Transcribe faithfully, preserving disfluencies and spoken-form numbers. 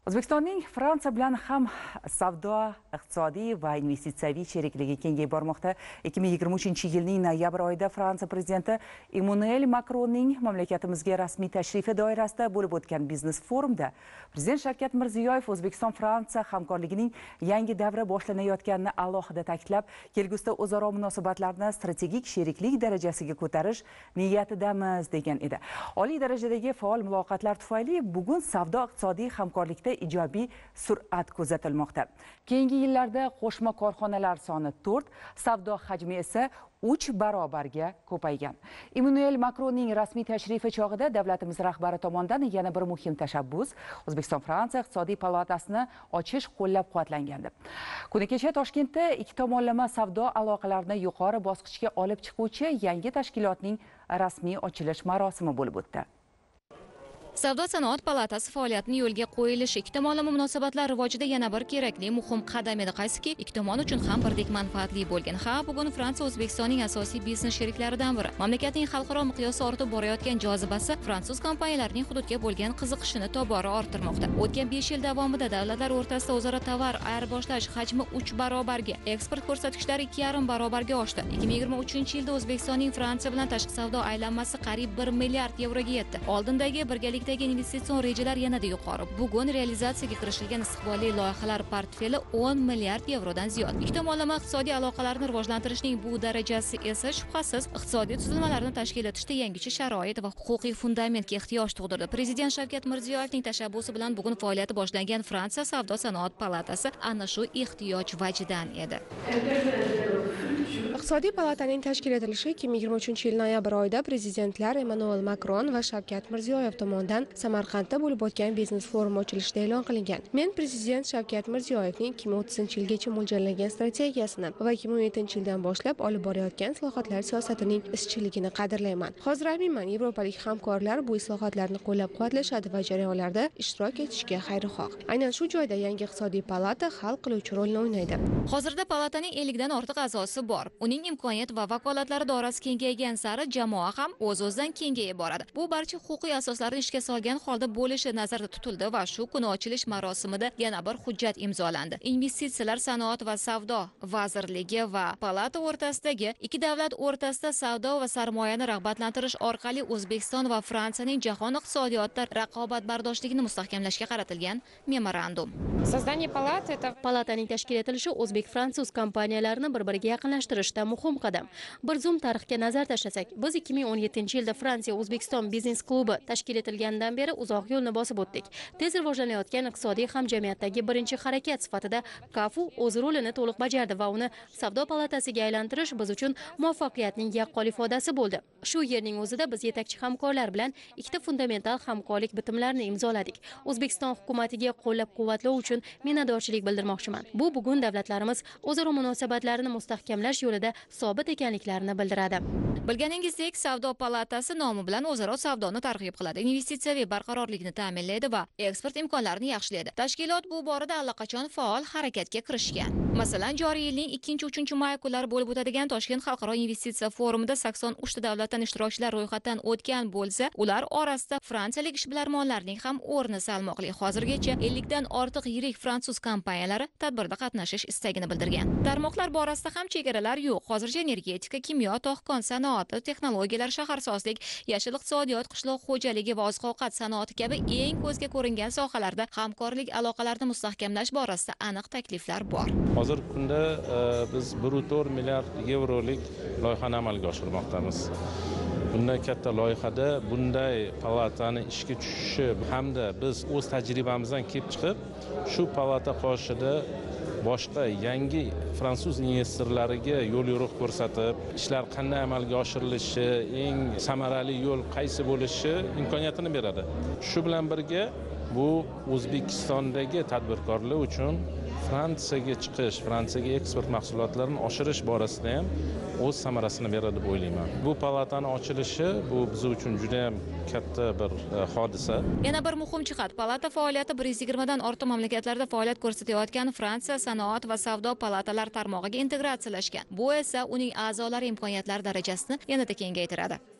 O'zbekistonning Fransiya bilan ham savdo, iqtisodiy va investitsiyaviy sherikligi kengayib bormoqda. ikki ming yigirma uchinchi yilning noyabr oyida Fransiya prezidenti Emmanuel Macronning mamlakatimizga rasmiy tashrifi doirasida bo'lib o'tgan biznes forumda prezident Shavkat Mirziyoyev O'zbekiston-Fransiya hamkorligining yangi davri boshlanayotganini alohida ta'kidlab, kelgusida o'zaro munosabatlarni strategik sheriklik darajasiga ko'tarish niyatidamiz degan edi. Oliy darajadagi faol muloqotlar tufayli bugun savdo-iqtisodiy hamkorlikda ijobiy sur'at kuzatilmoqda. Keyingi yillarda qo'shma korxonalar soni to'rt, savdo hajmi esa uch barobarga ko'paygan. Emmanuel Macronning rasmiy tashrifi chog'ida davlatimiz rahbari tomonidan yana bir muhim tashabbus O'zbekiston-Fransiya iqtisodiy palatasini ochish qo'llab-quvvatlangandi. Kuni kecha Toshkentda ikki tomonlama savdo aloqalarini yuqori bosqichga olib chiquvchi yangi tashkilotning rasmiy ochilish marosimi bo'lib o'tdi. Savdo-sanoat palatasi faoliyatining yo'lga qo'yilishi ikki tomonlama munosabatlar rivojida yana bir kerakli muhim qadam edi, qaysiki ikki tomon uchun ham birdek manfaatli bo'lgan. Ha, bugun Fransiya O'zbekistonning asosiy biznes sheriklaridan biri. Mamlakatning xalqaro miqyosi ortib borayotgan jozibasi fransuz kompaniyalarining hududga bo'lgan qiziqishini tobora orttirmoqda. O'tgan besh yil davomida davlatlar o'rtasida o'zaro tovar ayirboshlash hajmi uch barobarga, eksport ko'rsatkichlari ikki yarim barobarga oshdi. ikki ming yigirma uchinchi yilda O'zbekistonning Fransiya bilan tashqi savdo aylanmasi qariyb bir milliard yevroga yetdi. Oldindagi birgalik investitsion rejalar yanada yuqori. Bugun realizatsiyaga kirishilgan istiqbolli loyihalar portfeli o'n milliard yevrodan ziyod. Ikki tomonlama iqtisodiy aloqalarni rivojlantirishning bu darajasi esa shubhasiz iqtisodiy tuzilmalarni tashkil etishda yangicha sharoit va huquqiy fundamentga ehtiyoj tug'dirdi. Prezident Shavkat Mirziyoyevning tashabbusi bilan bugun faoliyati boshlangan Fransiya Savdo-sanoat palatasi ana shu ehtiyoj vajidan edi. Iqtisodiy palataning tashkil etilishi ikki ming yigirma uchinchi yil noyabr oyida prezidentlar Emmanuel Macron va Shavkat Mirziyoyev tomonidan Samarqandda bo'lib o'tgan biznes forumi ochilishida e'lon qilingan. Men prezident Shavkat Mirziyoyevning ikki ming o'ttizinchi yilgacha mo'ljallangan strategiyasini va ikki ming o'n yettinchi yildan boshlab olib borayotgan islohotlar siyosatining izchilligini qadrlayman. Hozir aminman, yevropalik hamkorlar bu islohotlarni qo'llab-quvvatlashadi va jarayonlarda ishtirok etishga xayrixoh. Aynan shu joyda yangi iqtisodiy palata hal qiluvchi rolni o'ynaydi. Hozirda palataning ellik dan ortiq a'zosi bor. Uning imkoniyat va vakolatlari doirasi kengaygan sari jamoa ham o'z-o'zidan kengayib boradi. Bu barcha huquqiy asoslarni ishga solgan holda bo'lishi nazarda tutildi va shu kuni ochilish marosimida yana bir hujjat imzolandi. Investitsiyalar, sanoat va savdo vazirligi va palata o'rtasidagi ikki davlat o'rtasida savdo va sarmoyani rag'batlantirish orqali O'zbekiston va Fransiyaning jahon iqtisodiyotida raqobatbardoshligini mustahkamlashga qaratilgan memorandum. Palataning tashkil etilishi o'zbek-fransuz kompaniyalarini bir-biriga yaqinlashtirishda muhim qadam. Bir zum tarixga nazar tashlasak, biz ikki ming o'n yettinchi yilda Fransiya O'zbekiston biznes klubi tashkil etilgandan beri uzoq yo'lni bosib o'tdik. Tez rivojlanayotgan iqtisodiy hamjamiyatdagi birinchi harakat sifatida Kafu o'z rolini to'liq bajardi va uni savdo palatasiga aylantirish biz uchun muvaffaqiyatning yaqqol ifodasi bo'ldi. Shu yerning o'zida biz yetakchi hamkorlar bilan ikkita fundamental hamkorlik bitimlarini imzoladik. O'zbekiston hukumatiga qo'llab-quvvatlash uchun minnatdorchilik bildirmoqchiman. Bu bugun davlatlarimiz o'zaro munosabatlarini mustahkamlash yo'lida sobit ekanliklarini bildiradi. Bilganingizdek, savdo palatasi nomi bilan o'zaro savdoni targ'ib qiladi, investitsiyaviy barqarorlikni ta'minlaydi va eksport imkonlarini yaxshilaydi. Tashkilot bu borada allaqachon faol harakatga kirishgan. Masalan, joriy yilning ikkinchi uchinchi may kunlari bo'lib o'tadigan Toshkent xalqaro investitsiya forumida sakson uchta davlatdan ishtirokchilar ro'yxatdan o'tgan bo'lsa, ular orasida fransiyalik ishbilarmonlarning ham o'rni salmoqli. Hozirgacha ellik dan ortiq yirik fransuz kompaniyalari tadbirda qatnashish istagini bildirgan. Tarmoqlar borasida ham chegaralar yo'q. Hozircha energetika, kimyo, tog'kon sanoati, texnologiyalar, shaharsozlik, yashil iqtisodiyot, qishloq xo'jaligi va oziq-ovqat sanoati kabi eng ko'zga ko'ringan sohalarda hamkorlik aloqalarini mustahkamlash borasida aniq takliflar bor. Hozirgi kunda biz bir nuqta to'rt milliard yevrolik loyihani amalga oshirmoqdamiz. Bunday katta loyihada bunday palatani ishga tushishi hamda biz o'z tajribamizdan kelib chiqib, shu palata qoshida boshqa yangi fransuz investorlariga yo'l yo'riq ko'rsatib, ishlar qanday amalga oshirilishi, eng samarali yo'l qaysi bo'lishi imkoniyatini beradi. Shu bilan birga bu O'zbekistondagi tadbirkorlar uchun Fransiyaga chiqish, Fransiyaga eksport mahsulotlarini oshirish borasida ham o'z samarasini beradi deb o'ylayman. Bu palatani ochilishi bu biz uchun juda ham katta bir hodisa. Yana bir muhim jihat, palata faoliyati bir yuz yigirma dan ortiq mamlakatlarda faoliyat ko'rsatayotgan Fransiya sanoat va savdo palatalar tarmog'iga integratsiyalashgan. Bu esa uning a'zolari imkoniyatlari darajasini yanada kengaytiradi.